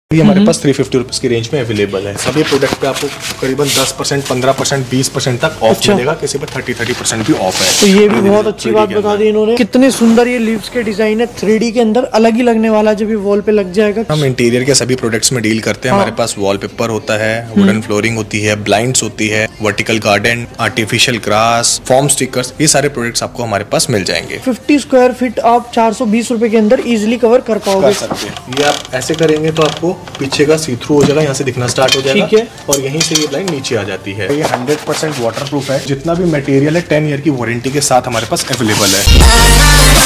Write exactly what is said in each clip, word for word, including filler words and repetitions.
ये हमारे पास थ्री फिफ्टी रुपीज की रेंज में अवेलेबल है। सभी प्रोडक्ट पे आपको करीबन दस परसेंट, पंद्रह परसेंट, बीस परसेंट तक ऑफ अच्छा। मिलेगा। किसी पे थर्टी थर्टी परसेंट भी ऑफ है। तो ये भी बहुत अच्छी बात बता दी इन्होंने। कितने सुंदर ये लीव्स के डिजाइन है, थ्री डी के अंदर अलग ही लगने वाला, जब ये वॉल पे लग जाएगा। हम इंटीरियर के सभी प्रोडक्ट्स में डील करते हैं। हाँ। हमारे पास वॉलपेपर होता है, वुडन फ्लोरिंग होती है, ब्लाइंड्स होती है, vertical garden, artificial grass, foam stickers, ये सारे प्रोडक्ट्स आपको हमारे पास मिल जाएंगे। फिफ्टी स्क्वायर फीट आप चार सौ बीस रुपए के अंदर इजिली कवर कर पाओगे। कर सकते हैं। ये आप ऐसे करेंगे तो आपको पीछे का सी थ्रू हो जाएगा, यहाँ से दिखना स्टार्ट हो जाएगा। ठीक है। और यहीं से ये ब्लाइंड नीचे आ जाती है। ये हंड्रेड परसेंट वाटर प्रूफ है। जितना भी मटेरियल है टेन ईयर की वारंटी के साथ हमारे पास अवेलेबल है।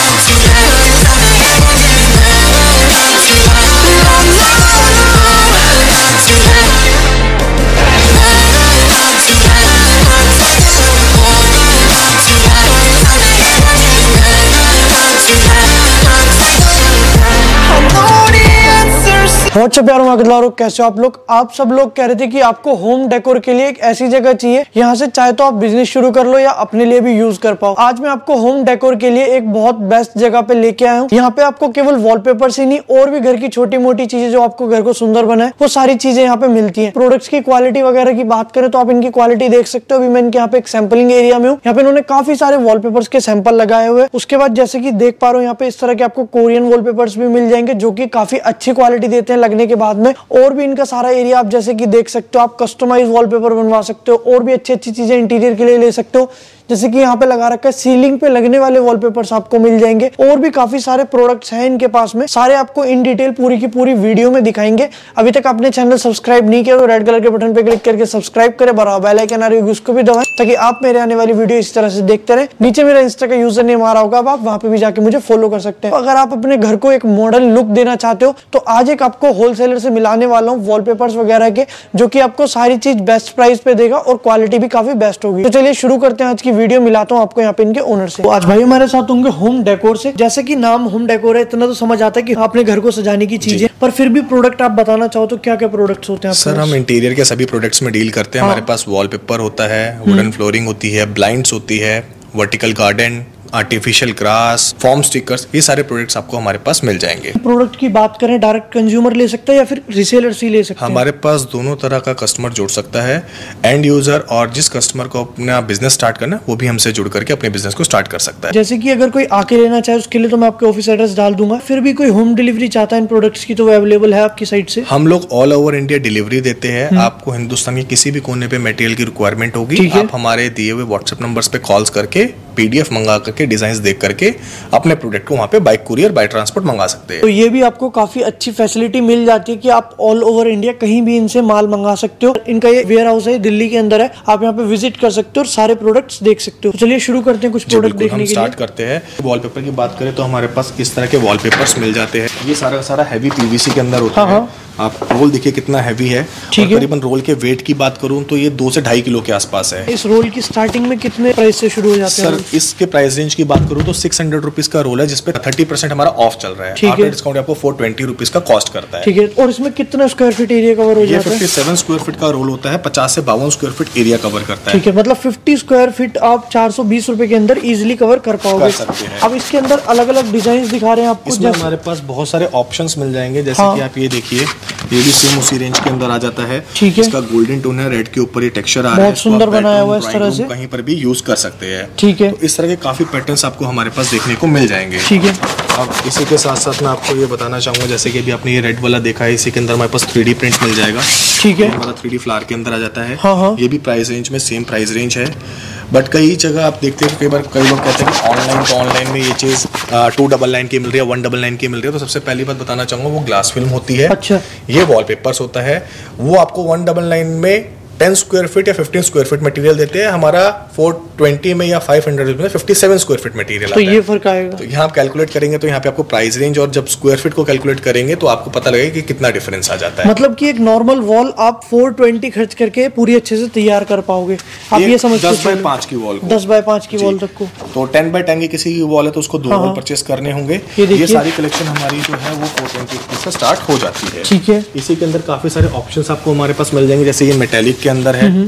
व्हाट्सएप यार मार्केटलारो, कैसे हो आप लोग। आप सब लोग कह रहे थे कि आपको होम डेकोर के लिए एक ऐसी जगह चाहिए, यहाँ से चाहे तो आप बिजनेस शुरू कर लो या अपने लिए भी यूज कर पाओ। आज मैं आपको होम डेकोर के लिए एक बहुत बेस्ट जगह पे लेके आया हूँ। यहाँ पे आपको केवल वॉलपेपर ही नहीं और भी घर की छोटी मोटी चीजें जो आपको घर को सुंदर बनाए, वो सारी चीजें यहाँ पे मिलती है। प्रोडक्ट्स की क्वालिटी वगैरह की बात करें तो आप इनकी क्वालिटी देख सकते हो। अभी मैं इनके यहाँ पे एक सैम्पलिंग एरिया में हूँ। यहाँ पे इन्होंने काफी सारे वॉलपेपर्स के सैंपल लगाए हुए। उसके बाद जैसे कि देख पा रहे हो यहाँ पे इस तरह के आपको कोरियन वॉलपेपर्स भी मिल जाएंगे, जो की काफी अच्छी क्वालिटी देते हैं लगने के बाद में। और भी इनका सारा एरिया आप जैसे कि देख सकते हो, आप कस्टमाइज वॉलपेपर बनवा सकते हो और भी अच्छी अच्छी चीजें इंटीरियर के लिए ले सकते हो। जैसे कि यहाँ पे लगा रखा है, सीलिंग पे लगने वाले वॉलपेपर्स आपको मिल जाएंगे। और भी काफी सारे प्रोडक्ट्स हैं इनके पास में, सारे आपको इन डिटेल पूरी की पूरी वीडियो में दिखाएंगे। अभी तक आपने चैनल सब्सक्राइब नहीं किया तो रेड कलर के बटन पे क्लिक करके सब्सक्राइब करें, बराबर बेल आइकन आ रही होगी उसको भी दबाएं, ताकि आप मेरे आने वाली वीडियो इस तरह से देखते रहे। नीचे मेरा इंस्टा का यूजर नेम आ रहा होगा, आप वहां पे भी जाके मुझे फॉलो कर सकते हैं। अगर आप अपने घर को एक मॉडर्न लुक देना चाहते हो तो आज एक आपको होलसेलर से मिलाने वाला हूँ वॉलपेपर्स वगैरह के, जो की आपको सारी चीज बेस्ट प्राइस पे देगा और क्वालिटी भी काफी बेस्ट होगी। तो चलिए शुरू करते हैं आज की वीडियो। मिलाता हूँ आपको यहाँ पे इनके ओनर से। तो आज भाई हमारे साथ होंगे होम डेकोर से। जैसे कि नाम होम डेकोर है, इतना तो समझ आता है कि अपने घर को सजाने की चीजें, पर फिर भी प्रोडक्ट आप बताना चाहो तो क्या क्या प्रोडक्ट्स होते हैं? सर हम इंटीरियर के सभी प्रोडक्ट्स में डील करते हैं। हाँ। हमारे पास वॉलपेपर होता है, वुडन फ्लोरिंग होती है, ब्लाइंड्स होती है, vertical garden, artificial grass, foam stickers, ये सारे प्रोडक्ट्स आपको हमारे पास मिल जाएंगे। प्रोडक्ट की बात करें, डायरेक्ट कंज्यूमर ले सकता है या फिर रिसेलर से ले सकते हैं? हमारे पास दोनों तरह का कस्टमर जुड़ सकता है। एंड यूजर और जिस कस्टमर को अपना बिजनेस स्टार्ट करना है वो भी हमसे जुड़ करके अपने बिजनेस को स्टार्ट कर सकता है। जैसे कि अगर कोई आके लेना चाहे उसके लिए तो मैं आपके ऑफिस एड्रेस डाल दूंगा। फिर भी कोई होम डिलीवरी चाहता है इन प्रोडक्ट्स की तो वो अवेलेबल है आपकी साइड से? हम लोग ऑल ओवर इंडिया डिलीवरी देते हैं। आपको हिंदुस्तान के किसी भी कोने पे मटेरियल की रिक्वायरमेंट होगी, आप हमारे दिए हुए व्हाट्सएप नंबर्स पे कॉल्स करके पीडीएफ मंगा करके डिजाइन देख करके अपने प्रोडक्ट को वहां पे बाय कुरियर बाय ट्रांसपोर्ट मंगा सकते हैं। तो ये भी आपको काफी अच्छी फैसिलिटी मिल जाती है कि आप ऑल ओवर इंडिया कहीं भी इनसे माल मंगा सकते हो। इनका ये वेयर हाउस है, दिल्ली के अंदर है, आप यहाँ पे विजिट कर सकते हो और सारे प्रोडक्ट्स देख सकते हो। तो चलिए शुरू करते हैं कुछ प्रोडक्ट देखने के लिए। स्टार्ट करते हैं। वॉलपेपर की बात करें तो हमारे पास इस तरह के वॉलपेपर्स मिल जाते हैं। ये सारा सारा हैवी पीवीसी के अंदर होता है। आप रोल देखिए कितना हैवी है। ठीक है। करीबन रोल के वेट की बात करूं तो ये दो से ढाई किलो के आसपास है। इस रोल की स्टार्टिंग में कितने प्राइस से शुरू हो जाते हैं? सर इसके प्राइस रेंज की बात करूं तो सिक्स हंड्रेड रुपीज का रोल है, जिसपे थर्टी परसेंट हमारा ऑफ चल रहा है। ठीक है। डिस्काउंट आपको फोर ट्वेंटी रुपीज का कॉस्ट करता है। ठीक है। और इसमें कितना स्क्वायर फीट एरिया कवर हो जाता है? फिफ्टी सेवन स्क्वायर फीट का रोल होता है, पचास से बावन स्क्वायर फीट एरिया कवर करता है। ठीक है, मतलब फिफ्टी स्क्वायर फीट आप चार सौ बीस रुपए के अंदर इजिली कवर कर पाओगे। अब इसके अंदर अलग अलग डिजाइन दिखा रहे हैं आपको। इसमें हमारे पास बहुत सारे ऑप्शंस मिल जाएंगे। जैसे कि आप ये देखिए, ये भी सेम उसी रेंज के अंदर आ जाता है। ठीक है। इसका गोल्डन टोन है, रेड के ऊपर ये टेक्सचर आ रहा है, बहुत सुंदर बनाया हुआ है इस तरह से, कहीं पर भी यूज कर सकते हैं। ठीक है। तो इस तरह के काफी पैटर्न्स आपको हमारे पास देखने को मिल जाएंगे। ठीक है। अब इसी के साथ साथ मैं आपको ये बताना चाहूंगा, जैसे कि अभी आपने ये रेड वाला देखा है, इसी के अंदर हमारे पास थ्री डी प्रिंट मिल जाएगा। ठीक है। हमारा थ्री डी फ्लावर के अंदर आ जाता है। हाँ हाँ। ये भी प्राइस रेंज में सेम प्राइस रेंज है। बट कई जगह आप देखते हैं, कई बार कई लोग कहते हैं कि ऑनलाइन तो ऑनलाइन में ये चीज़ टू डबल नाइन की मिल रही है, वन डबल नाइन की मिल रही है। तो सबसे पहली बात बताना चाहूँगा, वो ग्लास फिल्म होती है। अच्छा। ये वॉलपेपर्स होता है, वो आपको वन डबल नाइन में टेन स्क्वायर फीट या फिफ्टीन स्क्वायर फीट मटेरियल देते हैं। हमारा फोर ट्वेंटी में या फाइव हंड्रेड में fifty seven square feet material आता है। तो ये फर्क आएगा। तो यहाँ आप कैलकुलेट करेंगे तो यहाँ पे आपको प्राइस रेंज और जब स्क्वायर फीट को कैलकुलेट करेंगे तो आपको पता लगेगा कि कितना डिफरेंस आ जाता है। मतलब कि एक नॉर्मल वॉल आप फोर ट्वेंटी खर्च करके पूरी अच्छे से तैयार कर पाओगे। आप ये समझ दस बाय पांच की वॉल, दस बाय पांच की वॉल तक को, तो टेन बाय टेन की किसी की वॉल है तो उसको दो वॉल परचेस करने होंगे। ये सारी कलेक्शन हमारी जो है वो फोर ट्वेंटी रुपीज से स्टार्ट हो जाती है। ठीक है। इसी के अंदर काफी सारे ऑप्शंस आपको हमारे पास मिल जाएंगे। जैसे ये मेटेलिक के अंदर है,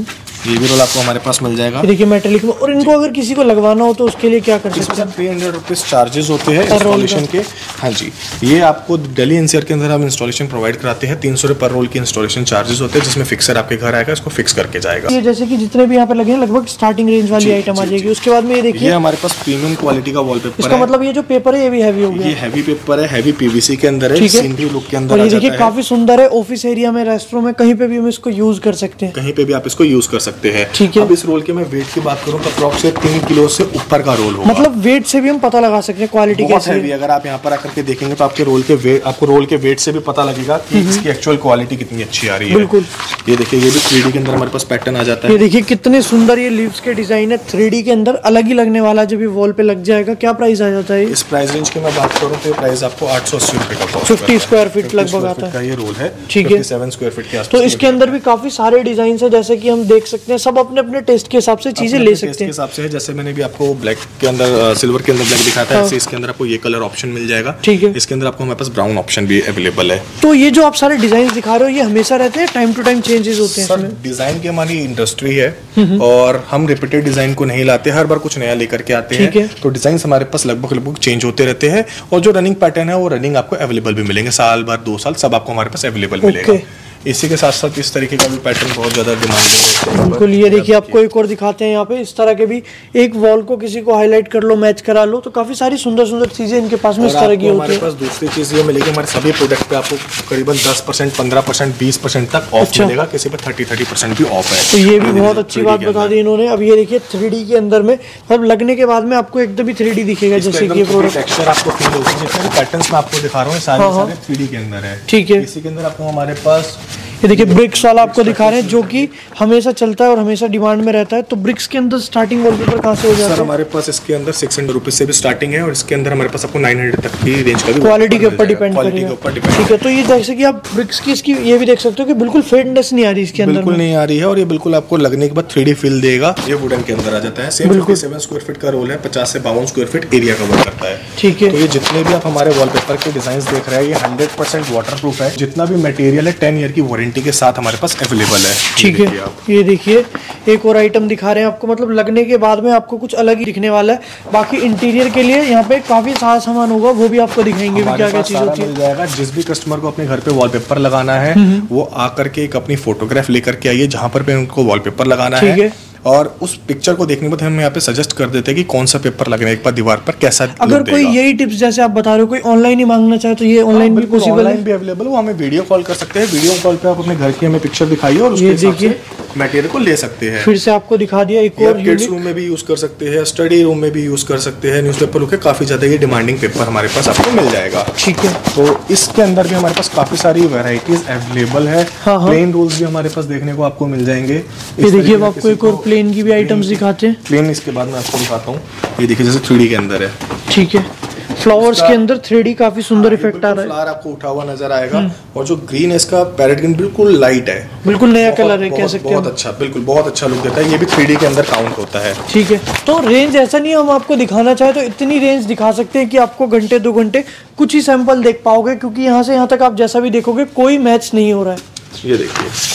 ये भी रोल आपको हमारे पास मिल जाएगा। देखिए मेटेलिक में। और इनको अगर किसी को लगवाना हो तो उसके लिए क्या कर सकते हैं? थ्री हंड्रेड रुपीज चार्जेस होते हैं इंस्टॉलेशन के। हाँ जी, ये आपको दिल्ली एनसीआर के अंदर हम इंस्टॉलेशन प्रोवाइड कराते हैं। तीन सौ रुपये पर रोल की इंस्टॉलेशन चार्जेस होते हैं, जिसमें फिक्सर आपके घर आएगा, इसको फिक्स करके जाएगा। ये जैसे कि जितने भी यहाँ पे लगे हैं लगभग स्टार्टिंग रेंज वाली आइटम आ जाएगी। उसके बाद में ये देखिए, ये हमारे पास प्रीमियम क्वालिटी का वॉलपेपर है। इसका मतलब ये जो पेपर है ये भी हैवी हो गया। ये हैवी पेपर है, हैवी पीवीसी के अंदर है, सीनरी लुक के अंदर। ये देखिए काफी सुंदर है। ऑफिस एरिया में, रेस्टोरेंट में, कहीं पे भी हम इसको यूज कर सकते हैं। कहीं पे भी आप इसको यूज कर सकते हैं। ठीक है। अब इस रोल के मैं वेट की बात करूं तो अप्रॉक्सिमेट तीन किलो से ऊपर का रोल होगा। मतलब वेट से भी हम पता लगा सकते हैं क्वालिटी कैसी है। अगर आप यहाँ पर आकर के देखेंगे तो आपके रोल के वेट, आपको रोल के वेट से भी पता लगेगा कि इसकी एक्चुअल क्वालिटी कितनी अच्छी आ रही है। बिल्कुल। ये देखिए, ये भी थ्री डी के अंदर हमारे पास पैटर्न आ जाता है। ये देखिए कितने सुंदर ये लीव्स के डिजाइन है, थ्री डी के अंदर अलग ही लगने वाला। जब ये वॉल पे लग जाएगा क्या प्राइस आ जाता है? इस प्राइस रेंज की मैं बात करूं तो प्राइस आपको आठ सौ अस्सी रुपए का फिफ्टी स्क्वायर फीट लगभग आता है। ये रोल है। ठीक है, सेवन स्क्वायर फीट के आसपास। तो इसके अंदर भी काफी सारे डिजाइन है, जैसे कि हम देख सकते हैं। सब अपने अपने टेस्ट के हिसाब से चीजें ले सकते हैं। हिसाब से, जैसे मैंने भी आपको ब्लैक के अंदर, सिल्वर के अंदर ब्लैक दिखाया था, ऐसे इसके अंदर आपको ये कलर ऑप्शन मिल जाएगा। ठीक है। इसके अंदर आपको हमारे पास ब्राउन ऑप्शन भी अवेलेबल है। तो ये जो आप सारे डिजाइन दिखा रहे हो ये हमेशा रहते हैं, टाइम टू टाइम चेंजेस होते हैं? सर, डिजाइन की हमारी इंडस्ट्री है और हम रिपीटेड डिजाइन को नहीं लाते, हर बार कुछ नया लेकर के आते हैं। तो डिजाइन हमारे पास लगभग लगभग चेंज होते रहते हैं और जो रनिंग पैटर्न है वो रनिंग आपको अवेलेबल भी मिलेंगे। साल भर, दो साल सब आपको हमारे पास अवेलेबल मिलेगा। इसी के साथ साथ इस तरीके का भी पैटर्न बहुत ज्यादा डिमांडिंग है। बिल्कुल। ये देखिए आपको एक और दिखाते हैं यहाँ पे, इस तरह के भी एक वॉल को किसी को हाईलाइट कर लो, मैच करा लो, तो काफी सारी सुंदर सुंदर चीजें इनके पास में इस तरह की होती है। हमारे पास दूसरी चीज ये मिलेगी, हमारे सभी प्रोडक्ट पे आपको करीबन दस परसेंट, पंद्रह परसेंट, बीस परसेंट तक ऑफ मिलेगा। किसी पे थर्टी थर्टी परसेंट भी ऑफ है। तो ये भी बहुत अच्छी बात बता दी इन्होंने। अब ये देखिए थ्री डी के अंदर में, मतलब लगने के बाद में आपको एकदम ही थ्री डी दिखेगा, जैसे कि टेक्सचर आपको फील होगा। जितने भी पैटर्न्स मैं आपको दिखा रहा हूँ सारे सारे थ्री डी के अंदर है। ठीक है। इसी के अंदर आपको हमारे पास ये देखिए ब्रिक्स वाला आपको दिखा रहे हैं, जो कि हमेशा चलता है और हमेशा डिमांड में रहता है। तो ब्रिक्स के अंदर स्टार्टिंग वॉलपेपर कहाँ से हो जाता है? सर, हमारे पास इसके अंदर सिक्स हंड्रेड रुपीज से भी स्टार्टिंग है और इसके अंदर हमारे पास आपको नाइन हंड्रेड तक की रेंज का भी क्वालिटी के ऊपर डिपेंड करेगा। ठीक है। तो ये जैसे कि आप ब्रिक्स की इसकी ये भी देख सकते हो कि बिल्कुल फेडनेस नहीं आ रही इसके अंदर, बिल्कुल नहीं आ रही है और ये बिल्कुल आपको लगने के बाद थ्री डी फील देगा। ये वुडन के अंदर आ जाता है। Same fifty seven square feet का रोल है, पचास से बावन स्क्वायर फीट एरिया कवर करता है। ठीक है। तो ये जितने भी आप हमारे वॉलपेपर के डिजाइन देख रहे हैं ये हंड्रेड परसेंट वाटर प्रूफ है। जितना भी मटेरियल है टेन ईयर की वारंटी के साथ हमारे पास अवेलेबल है। ठीक है। ये देखिए एक और आइटम दिखा रहे हैं आपको, मतलब लगने के बाद में आपको कुछ अलग ही दिखने वाला है। बाकी इंटीरियर के लिए यहाँ पे काफी सारा सामान होगा, वो भी आपको दिखाएंगे भी क्या क्या चीज होती है। मिल जाएगा। जिस भी कस्टमर को अपने घर पे वॉलपेपर लगाना है वो आकर के एक अपनी फोटोग्राफ लेकर के आइए जहाँ पर पे उनको वॉलपेपर लगाना है, और उस पिक्चर को देखने के बाद हम यहाँ पे सजेस्ट कर देते हैं कि कौन सा पेपर लगना है एक बार दीवार पर, कैसा अगर कोई यही टिप्स जैसे आप बता रहे हो कोई ऑनलाइन ही मांगना चाहे तो ये ऑनलाइन भी पॉसिबल है, भी अवेलेबल वो हमें वीडियो कॉल कर सकते हैं। वीडियो कॉल पे आप अपने घर की हमें पिक्चर दिखाइए और उसके हिसाब से मटेरियल को ले सकते हैं। फिर से आपको दिखा दिया एक और किड्स रूम में भी यूज कर सकते हैं, स्टडी रूम में भी यूज कर सकते हैं। न्यूज़पेपर के काफी ज्यादा ये डिमांडिंग पेपर हमारे पास आपको मिल जाएगा। ठीक है। तो इसके अंदर भी हमारे पास काफी सारी वैरायटीज अवेलेबल है। प्लेन रोल्स भी हमारे पास देखने को आपको मिल जाएंगे। ये देखिए आपको एक और प्लेन की भी आइटम्स दिखाते हैं। प्लेन इसके बाद मैं आपको दिखाता हूँ। ये देखिए जैसे थ्री डी के अंदर है। ठीक है। फ्लावर्स के अंदर थ्री डी काफी सुंदर इफेक्ट आ रहा है। फ्लावर आपको उठा हुआ नजर आएगा और जो ग्रीन है इसका पैरेट ग्रीन बिल्कुल लाइट है, बिल्कुल नया कलर है कह सकते हैं। बहुत अच्छा, बिल्कुल बहुत अच्छा लुक देता है। ये भी थ्री डी के अंदर काउंट होता है। ठीक है। तो रेंज ऐसा नहीं है, हम आपको दिखाना चाहे तो इतनी रेंज दिखा सकते हैं कि आपको घंटे दो घंटे कुछ ही सैंपल देख पाओगे, क्योंकि यहाँ से यहाँ तक आप जैसा भी देखोगे कोई मैच नहीं हो रहा है। ये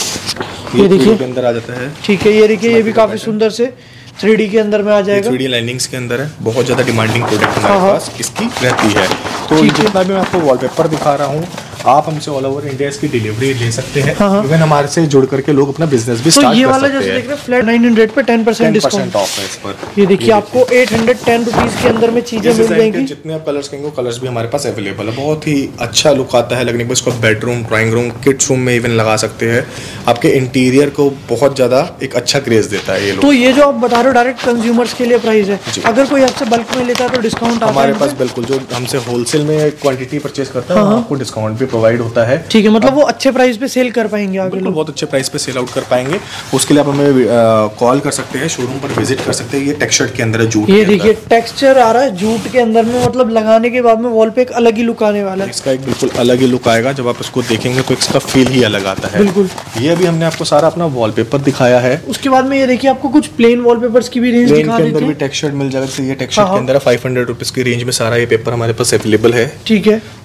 देखिए, ये देखिए अंदर आ जाता है। ठीक है। ये देखिए ये भी काफी सुंदर से थ्री डी के अंदर में आ जाएगा। थ्री डी लाइनिंग्स के अंदर है। बहुत ज्यादा डिमांडिंग प्रोडक्ट हमारे पास इसकी रहती है। तो जितना भी मैं आपको वॉलपेपर दिखा रहा हूँ आप हमसे ऑल ओवर इंडिया इसकी डिलीवरी ले सकते हैं। इवन हमारे से जुड़ करके लोग अपना बिजनेस भी स्टार्ट ये कर वाला सकते जैसे हैं। देख रहे हैं फ्लैट नाइन हंड्रेड पे टेन परसेंट डिस्काउंट ऑफ है इस पर। ये देखिए आपको एट हंड्रेड टेन रुपीज के अंदर में चीजें मिल जाएंगी। जितने आप कलर्स कहेंगे कलर्स भी हमारे पास अवेलेबल है। बहुत ही अच्छा लुक आता है लगने के बाद। इसको bedroom, drawing room, kids room में इवन लगा सकते हैं। आपके इंटीरियर को बहुत ज्यादा एक अच्छा क्रेज देता है ये लोग। तो ये जो आप बता रहे हो डायरेक्ट कंज्यूमर्स के लिए प्राइस है, अगर कोई आपसे बल्क में लेता है तो डिस्काउंट हमारे पास बिल्कुल, जो हमसे होलसेल में क्वांटिटी परचेज करता है आपको डिस्काउंट भी प्रोवाइड होता है। ठीक है। मतलब वो अच्छे प्राइस पे सेल कर पाएंगे आगे लोग, बहुत अच्छे प्राइस पे सेल आउट कर पाएंगे। उसके लिए आप हमें कॉल कर सकते हैं, शोरूम पर विजिट कर सकते हैं। ये टेक्सचर के अंदर है, जूट ये देखिए टेक्सचर आ रहा है जूट के अंदर में, मतलब लगाने के बाद में वॉल पे एक अलग ही लुक आने वाला है। इसका एक बिल्कुल अलग ही लुक आएगा। जब आप इसको देखेंगे तो इसका फील ही अलग आता है। बिल्कुल। ये अभी हमने आपको सारा अपना वॉलपेपर दिखाया है। उसके बाद में ये देखिए आपको कुछ प्लेन वॉलपेपर्स की भी रेंज दिखा देते हैं। अंदर भी टेक्सचर मिल जाएगा। ये टेक्सचर के अंदर फाइव हंड्रेड रुपीज की रेंज में सारा ये पेपर हमारे पास अवेलेबल है। ठीक है।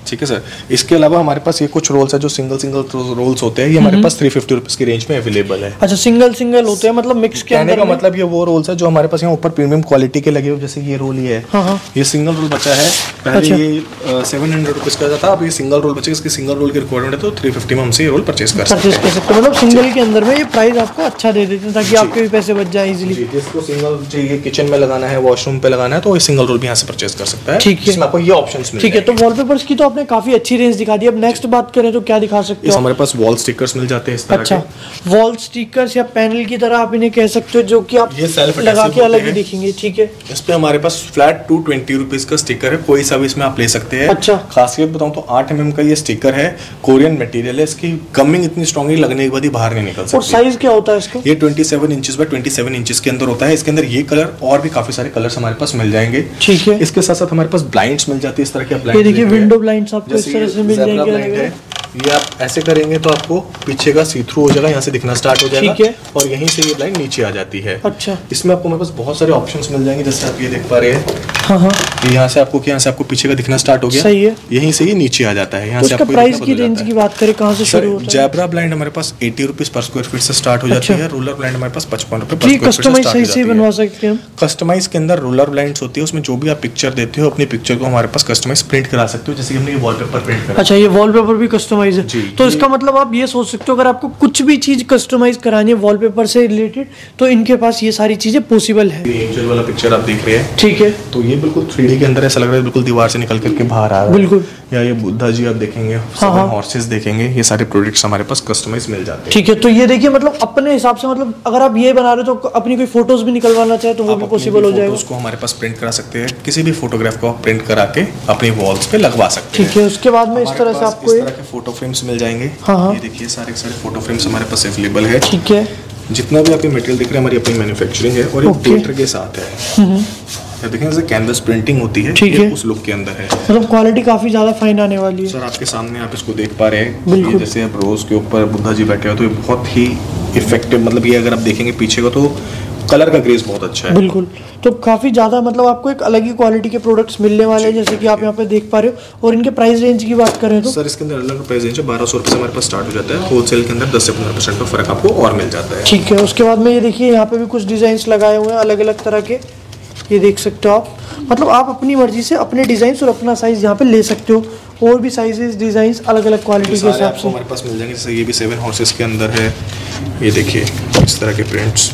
ठीक है सर। इसके अलावा हमारे पास ये कुछ रोल्स है जो सिंगल सिंगल रोल्स होते हैं, ये हमारे पास थ्री फिफ्टी रुपीज की रेंज में अवेलेबल है। अच्छा, सिंगल सिंगल होते हैं मतलब मिक्स के अंदर का मतलब ये वो रोल्स है जो हमारे पास यहाँ ऊपर प्रीमियम क्वालिटी के लगे हुए, जैसे ये रोल ये है। हाँ हाँ। ये सिंगल रोल बचा है, पहले अच्छा। ये सेवन हंड्रेड रुपीज का था, अब ये सिंगल रोल बचे, इसकी सिंगल रोल की रिक्वायरमेंट है तो थ्री फिफ्टी में हमसे ये रोल परचेज कर सकते हैं। मतलब सिंगल के अंदर में ये प्राइस आपको अच्छा दे देते हैं ताकि आपके भी पैसे बच जाए इजीली। जिसको सिंगल चाहिए किचन में लगाना है, वॉशरूम पे लगाना है, तो ये सिंगल रोल भी यहाँ से परचेज कर सकता है। ठीक है, आपको ये ऑप्शंस मिल ठीक है। तो वॉलपेपर्स की तो आपने काफी अच्छी रेंज दिखा दी, अब नेक्स्ट बात करें तो क्या दिखा सकते हो? हमारे पास वॉल स्टिकर्स मिल जाते हैं इस तरह अच्छा, वॉल स्टिकर्स या पैनल की तरह आप इन्हें कह सकते हो, जो कि आप ये सेल्फ लगा के अलग ही दिखेंगे। ठीक है, इस पे हमारे पास फ्लैट टू ट्वेंटी रुपीज का स्टिकर है, कोई सा भी इसमें आप ले सकते हैं। अच्छा, खासियत बताऊं तो आठ एम एम का ये स्टिकर है, कोरियन मटेरियल है, इसकी गमिंग इतनी स्ट्रॉन्ग है, लगने के बाद ही बाहर नहीं निकल सकती। और साइज क्या होता है इसका? ये twenty seven inches by twenty seven inches के अंदर होता है। इसके अंदर ये कलर और भी काफी सारे कलर्स हमारे पास मिल जाएंगे। ठीक है, इसके साथ साथ हमारे पास ब्लाइंड्स मिल जाती है, इस तरह के ब्लाइंड्स। ये देखिए विंडो ब्लाइंड्स आपको इस तरह से मिल जाएंगे। ये आप ऐसे करेंगे तो आपको पीछे का सी थ्रू हो जाएगा, यहाँ से दिखना स्टार्ट हो जाएगा। ठीक है, और यहीं से ये ब्लाइंड नीचे आ जाती है। अच्छा, इसमें आपको मेरे पास बहुत सारे ऑप्शंस मिल जाएंगे, जैसे आप ये देख पा रहे हैं। हाँ हाँ, यहाँ से आपको यहाँ से आपको पीछे का दिखना स्टार्ट हो गया। सही है, यहीं से ये नीचे आ जाता है। यहाँ तो से आपको प्राइस की रेंज की बात करें कहाँ से शुरू होता है? जैब्रा ब्लाइंड हमारे पास eighty rupees per square feet से स्टार्ट हो जाती है। रूलर ब्लाइंड हमारे पास पचपन रुपए पर स्क्वायर फीट से स्टार्ट हो जाती है। बनवा सकते हैं। कस्टमाइज के अंदर रूलर ब्लाइंड्स होती है, उसमें जो भी आप पिक्चर देते हो अपनी पिक्चर को हमारे पास कस्टमाइज प्रिंट करा सकते हो, जैसे कि हमने ये वॉलपेपर प्रिंट करा। अच्छा, ये वॉलपेपर भी कस्टमाइज है, तो इसका मतलब आप ये सोच सकते हो अगर आपको कुछ भी चीज कस्टमाइज करानी है वॉलपेपर से रिलेटेड तो इनके पास ये सारी चीजें पॉसिबल है। ये एंजल वाला पिक्चर आप देख रहे हैं, ठीक है, तो ये बिल्कुल थ्री डी के अंदर ऐसा लग रहा है बिल्कुल दीवार से निकल करके बाहर आ रहा है। बिल्कुल। या ये बुद्धा जी आप देखेंगे, सेवन हॉर्सेस देखेंगे, ये सारे प्रोडक्ट्स हमारे पास कस्टमाइज मिल जाते हैं। ठीक है, तो ये देखिए मतलब अपने हिसाब से, मतलब अगर आप ये बना रहे हो तो अपनी कोई फोटोज भी निकलवाना चाहे तो वो भी पॉसिबल हो जाएगा। उसको हमारे पास प्रिंट करा सकते हैं, किसी भी फोटोग्राफ को आप प्रिंट करा के अपनी वॉल्स पे लगवा सकते हैं। ठीक है, उसके बाद में इस तरह से आपको इस तरह के फोटो फ्रेम्स मिल जाएंगे। ये देखिए सारे सारे फोटो फ्रेम्स हमारे पास अवेलेबल है। ठीक है, जितना भी आपके मटेरियल दिख रहा है हमारी अपनी मैन्युफैक्चरिंग है और ये डेटर के साथ है। देखें जैसे कैनवस प्रिंटिंग होती है, ठीक है, उस लुक के अंदर है। मतलब क्वालिटी काफी ज्यादा फाइन आने वाली है। सर आपके सामने आप इसको देख पा रहे हैं, ये जैसे आप रोज के ऊपर बुद्धा जी बैठे हो तो ये बहुत ही इफेक्टिव, मतलब ये अगर आप देखेंगे पीछे को तो कलर का ग्रेस बहुत अच्छा है। बिल्कुल, तो काफी ज्यादा मतलब आपको एक अलग ही क्वालिटी के प्रोडक्ट्स मिलने वाले हैं, जैसे कि आप यहाँ पे देख पा रहे हो। और इनके प्राइस रेंज की बात करें तो सर इसके अंदर अलग प्राइस रेंज है, बारह सौ रुपए से हमारे पास स्टार्ट हो जाता है, होलसेल के अंदर दस से पंद्रह परसेंट का फर्क आपको और मिल जाता है। ठीक है, उसके बाद में ये देखिए यहाँ पे भी कुछ डिजाइन लगाए हुए हैं अलग अलग तरह के, ये देख सकते हो आप। मतलब आप अपनी मर्जी से अपने डिजाइन और अपना साइज यहाँ पे ले सकते हो, और भी साइजेस डिजाइन अलग अलग क्वालिटी के हिसाब से हमारे पास मिल जाएंगे। जैसे ये भी सेवन हॉर्सेस के अंदर है, ये देखिए इस तरह के प्रिंट्स,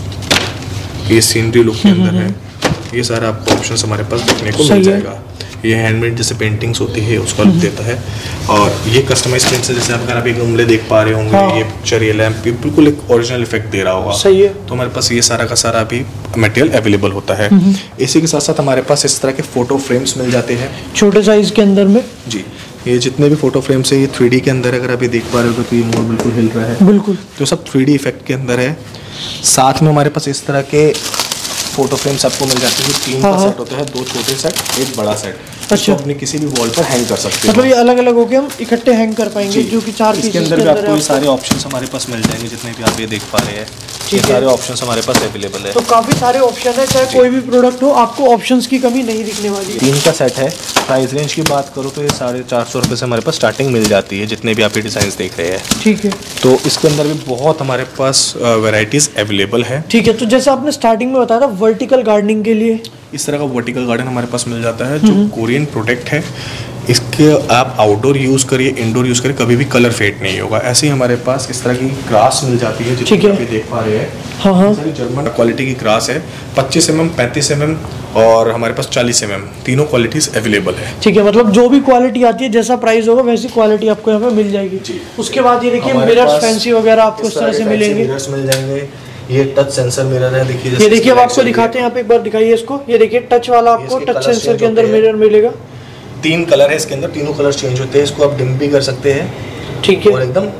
ये सीनरी लुक के अंदर है, ये सारा आपको ऑप्शंस हमारे पास देखने को मिल जाएगा। ये हैंडमेड जैसे पेंटिंग्स होती है उसका लुक देता है, और ये कस्टमाइज प्रिंट्स है, जैसे आप अगर आप एक गमले देख पा रहे होंगे, हाँ। ये पिक्चर ये लैंप बिल्कुल एक ओरिजिनल इफेक्ट दे रहा होगा। सही है, तो हमारे पास ये सारा का सारा अभी मटेरियल अवेलेबल होता है। इसी के साथ साथ हमारे पास इस तरह के फोटो फ्रेम्स मिल जाते हैं छोटे साइज के अंदर में। जी, ये जितने भी फोटो फ्रेम्स है ये थ्री डी के अंदर, अगर आप ये देख पा रहे हो तो ये मोर बिल्कुल हिल रहा है। बिल्कुल, तो सब थ्री डी इफेक्ट के अंदर है। साथ में हमारे पास इस तरह के फोटो फ्रेम्स आपको मिल जाते हैं, तीन का सेट होता है, दो छोटे सेट एक बड़ा सेट। अच्छा, अपने किसी भी वॉल पर हैंग कर सकते हैं। मतलब ये अलग अलग होके हम इकट्ठे हैंग कर पाएंगे, जो कि चार पीस के अंदर भी आपको ये सारे ऑप्शंस हमारे पास मिल जाएंगे, जितने भी आप ये देख पा रहे हैं, ये सारे ऑप्शंस हमारे पास अवेलेबल है। तो काफी सारे ऑप्शन है, चाहे कोई भी प्रोडक्ट हो आपको ऑप्शंस की कमी नहीं दिखने वाली। तीन का सेट है। प्राइस रेंज की बात करूँ तो ये साढ़े चार सौ रुपये से हमारे पास स्टार्टिंग मिल जाती है, जितने भी आप ये डिजाइन देख रहे हैं। ठीक है, तो इसके अंदर भी बहुत हमारे पास वेराइटीज अवेलेबल है। ठीक है, तो जैसे आपने स्टार्टिंग में बताया था वर्टिकल गार्डनिंग के लिए, इस तरह का वर्टिकल गार्डन हमारे पास मिल जाता है, जो कोरियन प्रोडक्ट है। इसके आप आउटडोर यूज करिए, इंडोर यूज करिए, कभी भी कलर फेड नहीं होगा। ऐसे ही हमारे पास इस तरह की ग्रास मिल जाती है, जिसको आप देख पा रहे हैं। हाँ हाँ, जर्मन क्वालिटी की ग्रास है, पच्चीस एम एम, पैंतीस एम एम और हमारे पास चालीस एम एम, तीनों क्वालिटीज अवेलेबल है। ठीक है, मतलब जो भी क्वालिटी आती है, जैसा प्राइस होगा वैसी क्वालिटी आपको यहाँ पे मिल जाएगी। उसके बाद ये देखिए मिरर्स फैंसी वगैरह आपको इस तरह से मिलेंगे, मिरर्स मिल जाएंगे। ये टच सेंसर मिरर है, देखिए ये देखिए, अब आपको दिखाते हैं, यहाँ पे एक बार दिखाइए इसको। ये देखिए टच वाला आपको टच सेंसर के अंदर मिरर मिलेगा। तीन कलर है इसके अंदर, तीनों कलर चेंज होते हैं, इसको आप डिम भी कर सकते हैं। ठीक है, और एकदम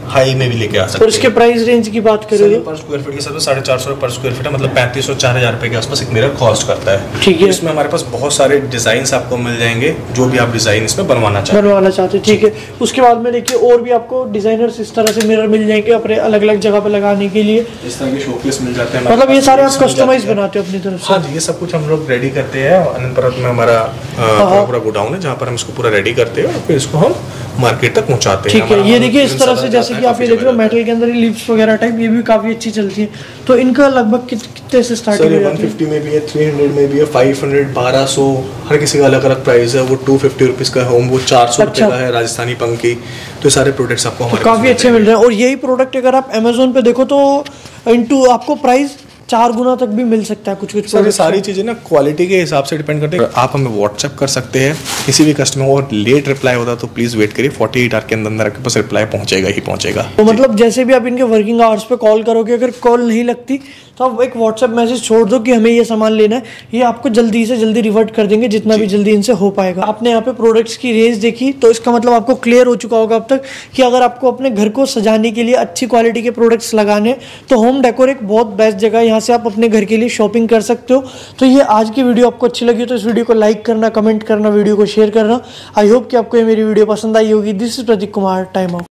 हाई में भी लेके आ सकते हैं। और इसके प्राइस रेंज की बात करें तो पर स्क्वायर फीट के हिसाब से साढ़े चार सौ पर स्क्वायर फीट है, मतलब पैंतीस सौ चार हजार रुपए के आसपास एक मिरर कॉस्ट करता है। ठीक है। इसमें हमारे पास बहुत सारे डिजाइन आपको मिल जाएंगे, जो भी आप डिजाइन इसमें बनवाना चाहते हैं बनवाना चाहते हैं ठीक है। उसके बाद में देखिए और भी आपको डिजाइनर्स इस तरह से मिरर मिल जाएंगे अपने अलग अलग जगह पे लगाने के लिए। इस तरह के शोकेस मिल जाते हैं, मतलब ये सारे आप कस्टमाइज बनाते हो अपनी तरफ से? हाँ जी, ये सब कुछ हम लोग रेडी करते हैं। अनंतपुर में हमारा पूरा गोडाउन है जहाँ पर हम इसको पूरा रेडी करते हैं और फिर इसको हम मार्केट तक पहुँचाते हैं। ठीक है। ये देखिए इस तरह से जैसे कि आप ये देख रहे हो मेटल के अंदर लिप्स वगैरह टाइप, ये भी काफी अच्छी चलती है। तो इनका लगभग कितने से स्टार्टिंग है? वन फिफ्टी में भी है, थ्री हंड्रेड में भी है, फाइव हंड्रेड, बारह सौ, हर किसी का अलग अलग प्राइस है। वो टू फिफ्टी रुपीज का होम, वो चार सौ रुपए का है राजस्थानी पंखी। तो सारे प्रोडक्ट्स आपको हमारे काफी अच्छे मिल रहे हैं। और यही प्रोडक्ट अगर आप अमेजोन पे देखो तो इनटू आपको प्राइस चार गुना तक भी मिल सकता है कुछ कुछ। सर ये सारी चीज़ें ना क्वालिटी के हिसाब से डिपेंड करते हैं। आप हमें व्हाट्सएप कर सकते हैं, किसी भी कस्टमर को लेट रिप्लाई होता तो प्लीज़ वेट करिए, फोर्टी एट आवर के अंदर अंदर आपके पास रिप्लाई पहुंचेगा ही पहुंचेगा। तो मतलब जैसे भी आप इनके वर्किंग आवर्स पे कॉल करोगे, अगर कॉल नहीं लगती तो आप एक व्हाट्सएप मैसेज छोड़ दो कि हमें ये सामान लेना है, ये आपको जल्दी से जल्दी रिवर्ट कर देंगे जितना भी जल्दी इनसे हो पाएगा। आपने यहाँ पे प्रोडक्ट्स की रेंज देखी तो इसका मतलब आपको क्लियर हो चुका होगा अब तक कि अगर आपको अपने घर को सजाने के लिए अच्छी क्वालिटी के प्रोडक्ट्स लगाने तो होम डेकोर एक बहुत बेस्ट जगह है। यहाँ से आप अपने घर के लिए शॉपिंग कर सकते हो। तो ये आज की वीडियो आपको अच्छी लगी तो इस वीडियो को लाइक करना, कमेंट करना, वीडियो को शेयर करना। आई होप कि आपको ये मेरी वीडियो पसंद आई होगी। This is Prateek Kumar, time out.